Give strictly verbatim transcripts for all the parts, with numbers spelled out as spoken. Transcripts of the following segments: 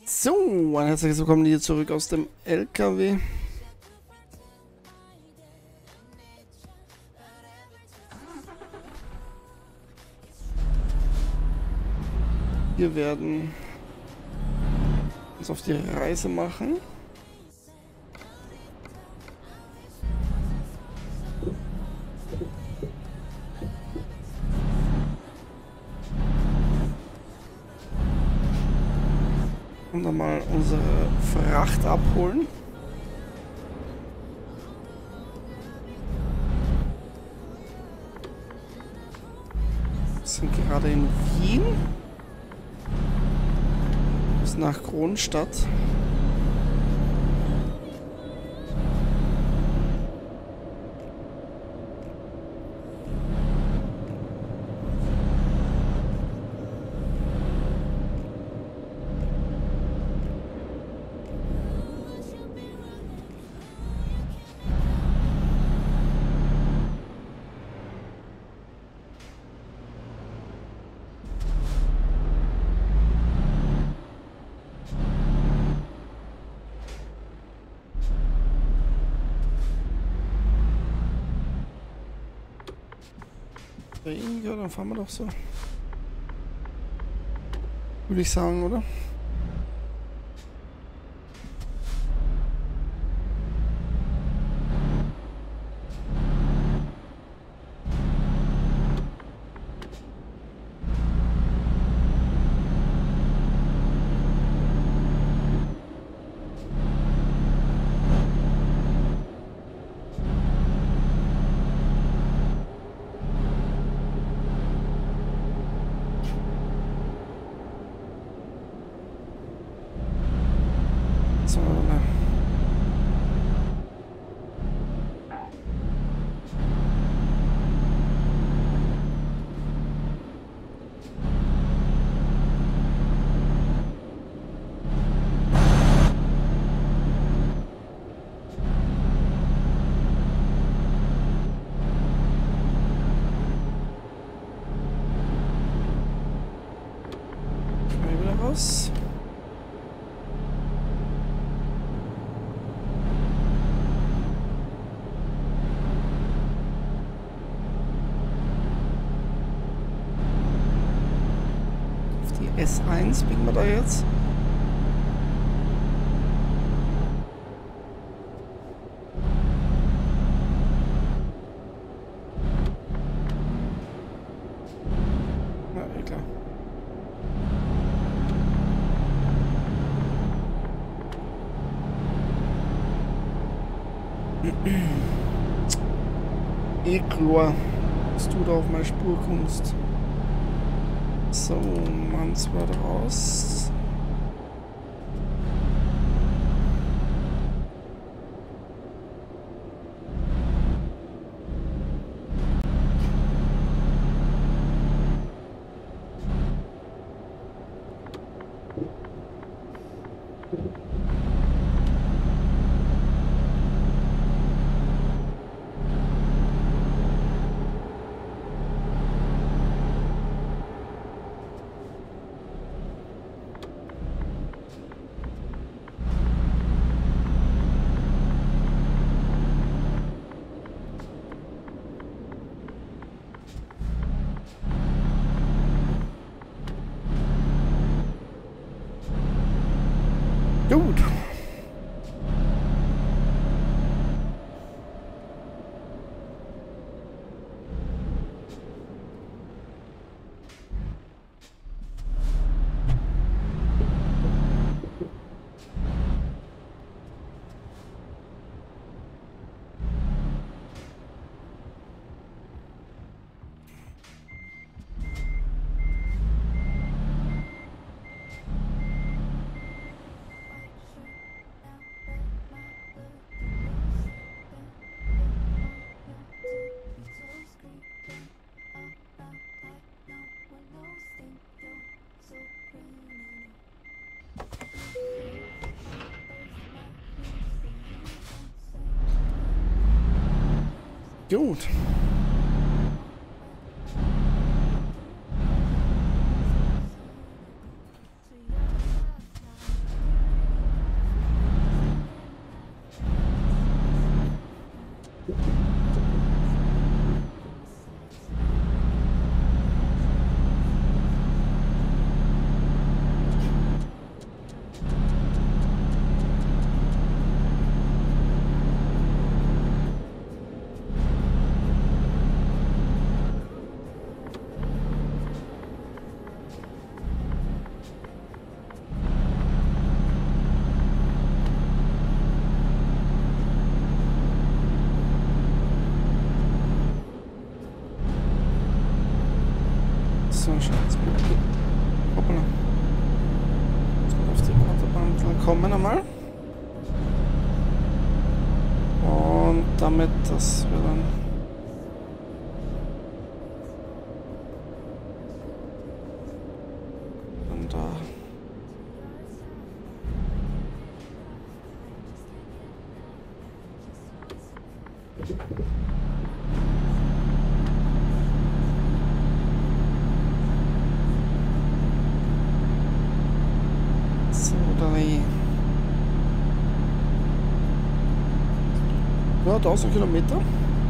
So, ein herzliches Willkommen hier zurück aus dem L K W. Wir werden uns auf die Reise machen. Und dann mal unsere Fracht abholen. Wir sind gerade in Wien. Bis nach Kronstadt. Ja, dann fahren wir doch so. Würde ich sagen, oder? So, ne. Mal wieder raus. S eins biegen wir da jetzt. Na, eh klar. Eh klar, dass du da auf meine Spur kommst. So, man zwar raus. Gut. Gut. bekommen einmal. Und damit, dass wir dann dann da so drei. Ja, tausend Kilometer.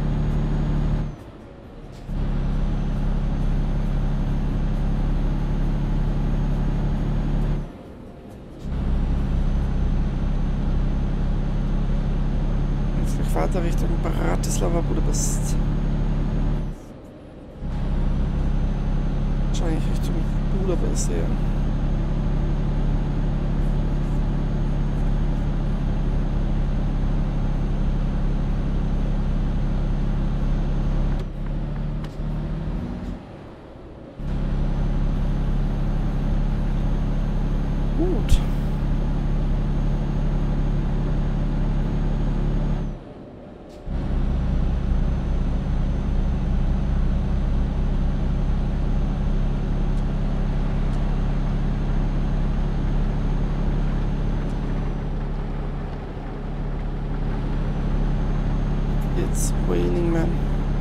Jetzt weiter Richtung Bratislava, Budapest. Wahrscheinlich Richtung Budapest eher. Gut. It's raining, man.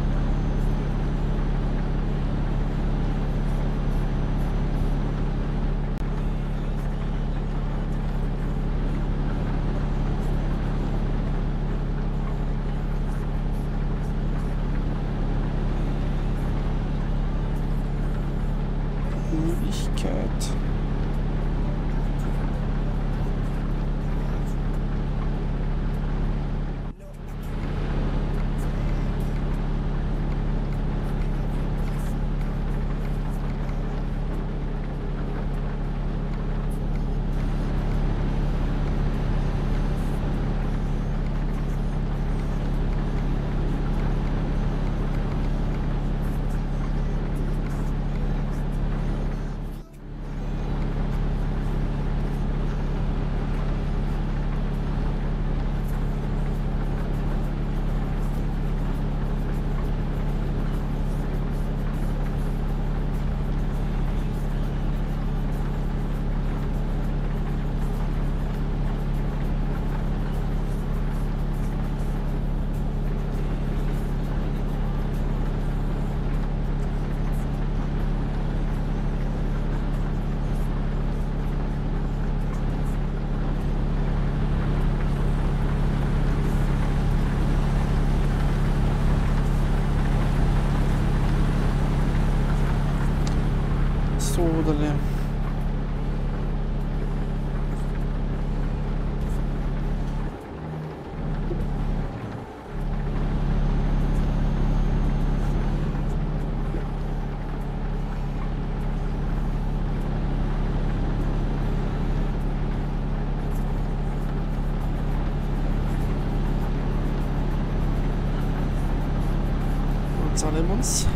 Müdigkeit. Sodele. Und zahlen uns.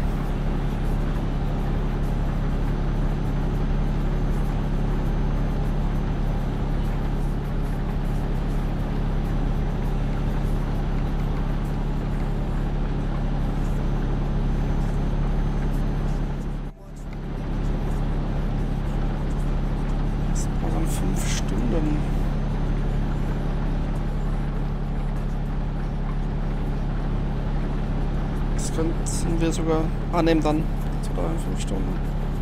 Fünf Stunden. Das könnten wir sogar annehmen dann. Sogar in fünf Stunden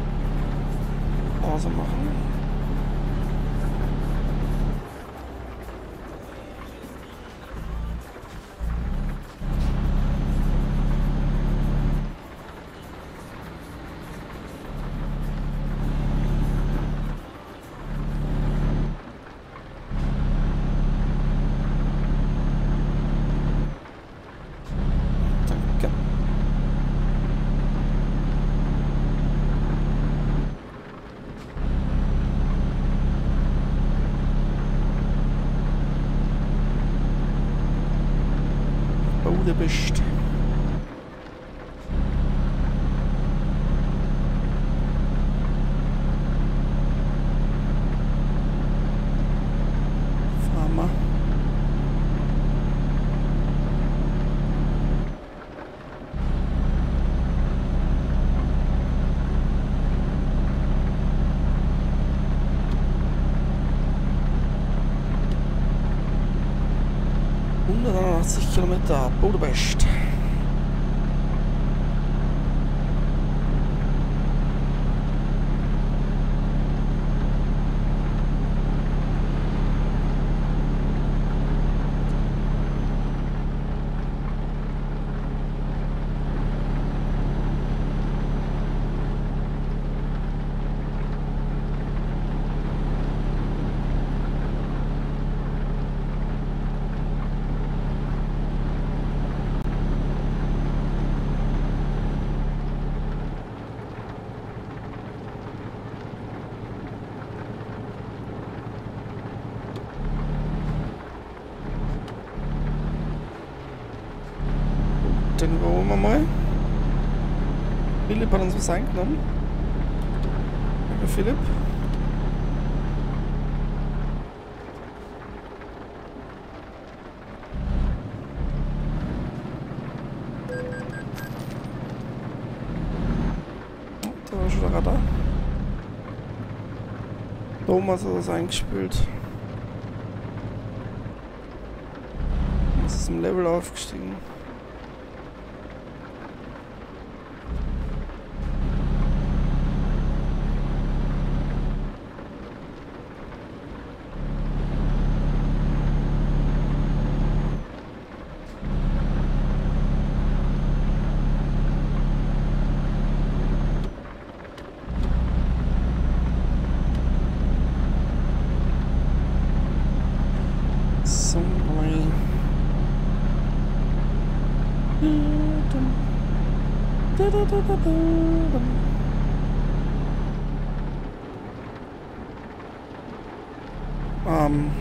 Pause machen. Budapest. hundertachtzig Kilometer Budapest. Den überholen wir mal. Philipp hat uns was eingenommen. Danke, Philipp. Oh, da war schon der Radar. Thomas hat das eingespült. Das ist im Level aufgestiegen. Um,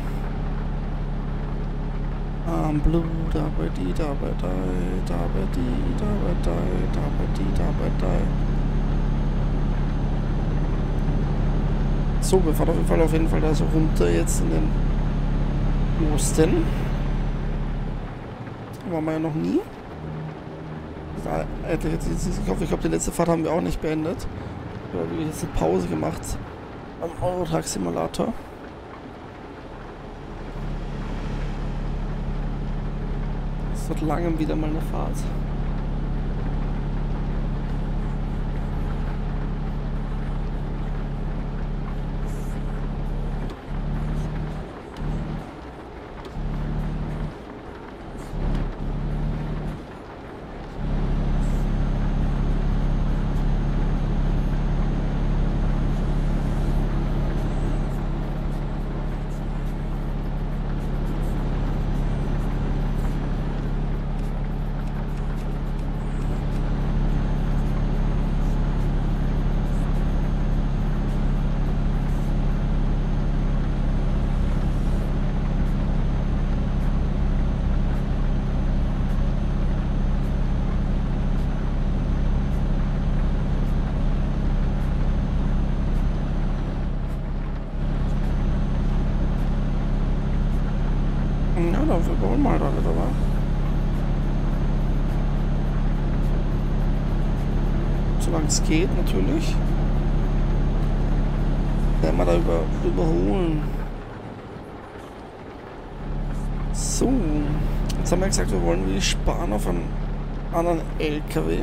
um, blue, da bei die, da bei die, da bei die, da bei die, da bei die, da bei die. So, wir fahren auf jeden Fall auf jeden Fall da so runter jetzt in den Osten. Da waren wir ja noch nie. Ich hoffe, ich glaube, die letzte Fahrt haben wir auch nicht beendet. Wir haben jetzt eine Pause gemacht am Eurotruck Simulator. Seit langem wieder mal eine Fahrt. Ja, dann überholen wir halt alle dabei. Solange es geht, natürlich. Werden wir da über, überholen. So. Jetzt haben wir gesagt, wir wollen wirklich sparen auf einen anderen L K W.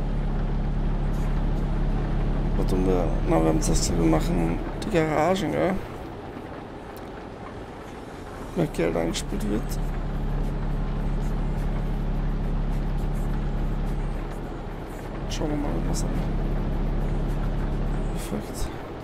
Was tun wir? Na, wir haben jetzt gesagt, wir machen die Garagen, gell? Mehr Geld eingespielt wird. Schauen wir mal, was an. Perfekt.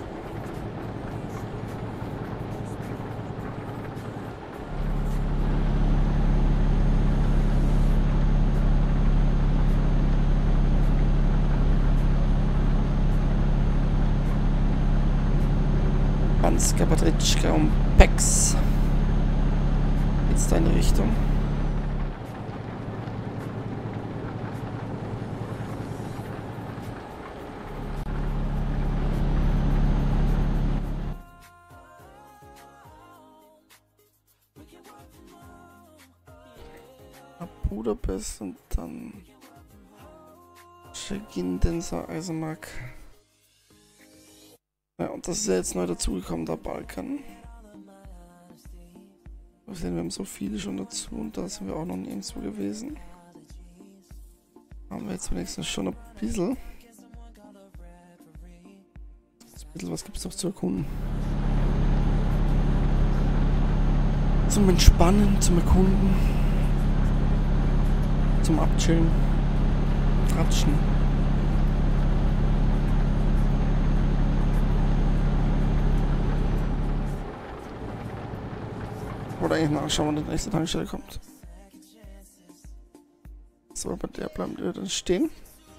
Hanska, Patritschka und Pex. Jetzt deine Richtung. Ab Budapest und dann Schegindenser Eisenmark. Ja, und das ist ja jetzt neu dazugekommen, der Balkan. Wir sehen, wir haben so viele schon dazu und da sind wir auch noch nirgendwo gewesen. Haben wir jetzt wenigstens schon ein bisschen. Ein bisschen was gibt es noch zu erkunden. Zum Entspannen, zum Erkunden. Zum Abchillen. Ratschen. Oder eigentlich nachschauen, wann die nächste Tankstelle kommt. So, bei der bleiben wir dann stehen.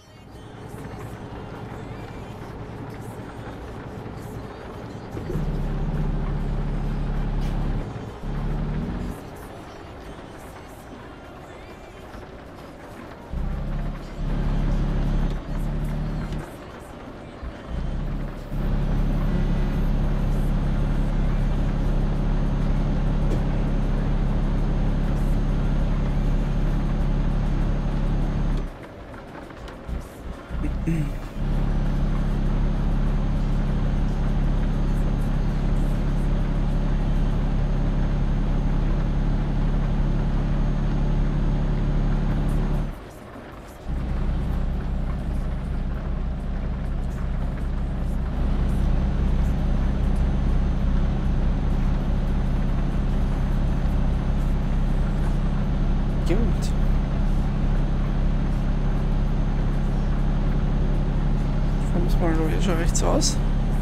Gut. Dann muss man hier schon rechts raus.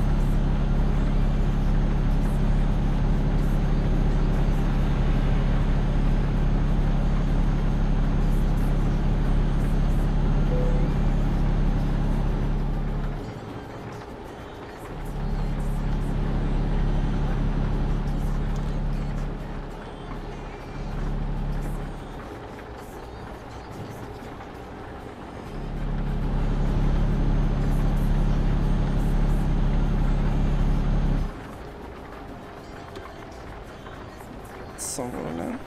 So, oder?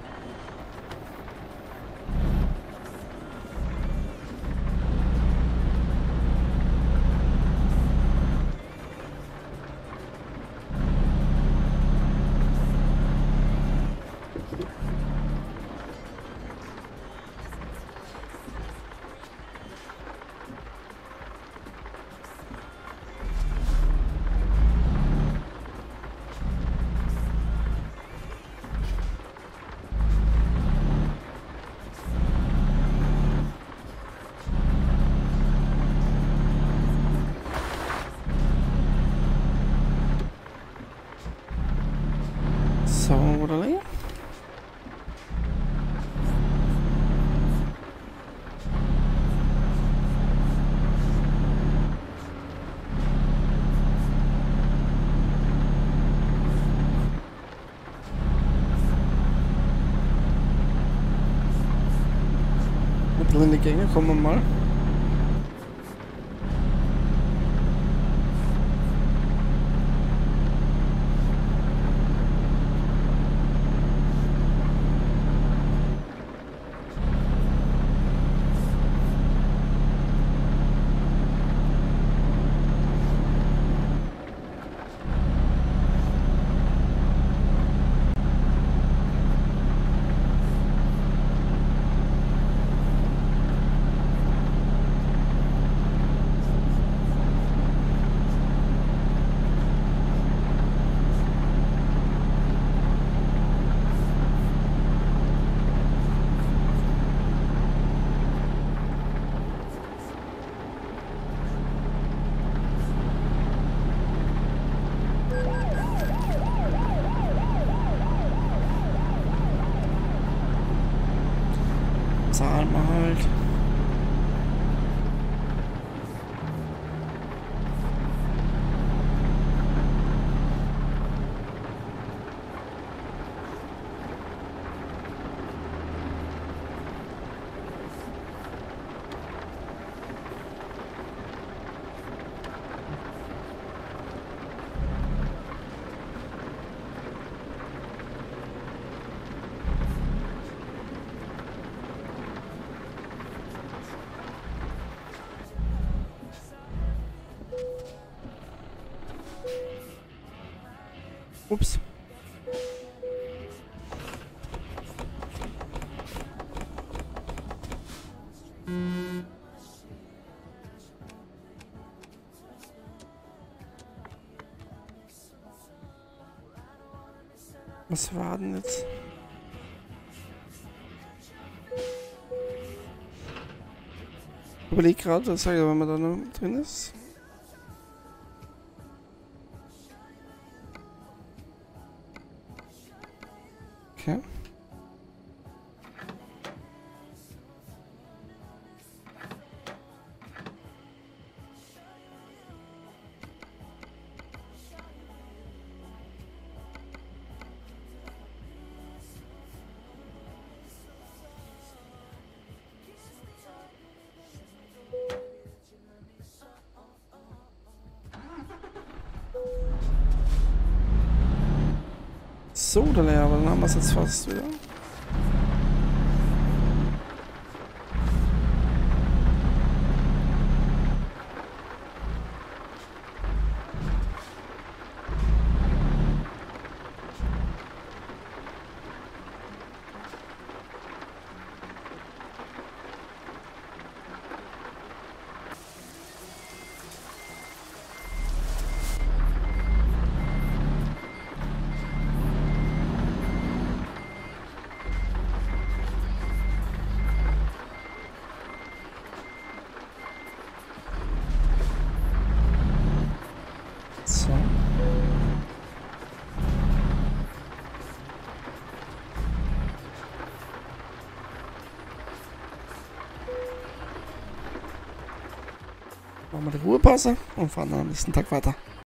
So, oder? Ein bisschen in die Gänge kommen wir mal. Zahlen mal halt. Ups. Was war denn jetzt? Ich überleg gerade, was sage ich, wenn man da noch drin ist. Okay. So, der leer, aber dann haben wir es jetzt fast wieder. So. Machen wir die Ruhepause und fahren dann am nächsten Tag weiter.